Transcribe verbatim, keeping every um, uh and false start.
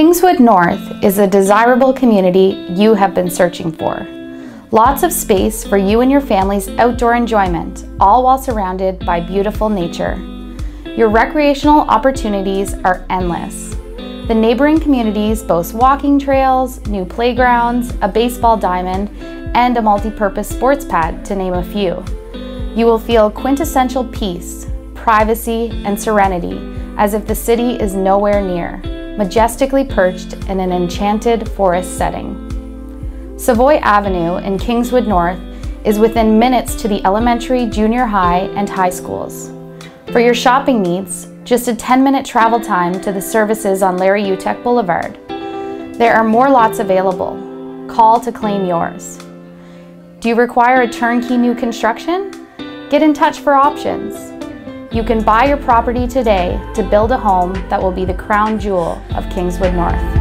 Kingswood North is a desirable community you have been searching for. Lots of space for you and your family's outdoor enjoyment, all while surrounded by beautiful nature. Your recreational opportunities are endless. The neighboring communities boast walking trails, new playgrounds, a baseball diamond, and a multi-purpose sports pad, to name a few. You will feel quintessential peace, privacy, and serenity, as if the city is nowhere near, majestically perched in an enchanted forest setting. Savoy Avenue in Kingswood North is within minutes to the elementary, junior high, and high schools. For your shopping needs, just a ten minute travel time to the services on Larry Utek Boulevard. There are more lots available. Call to claim yours. Do you require a turnkey new construction? Get in touch for options. You can buy your property today to build a home that will be the crown jewel of Kingswood North.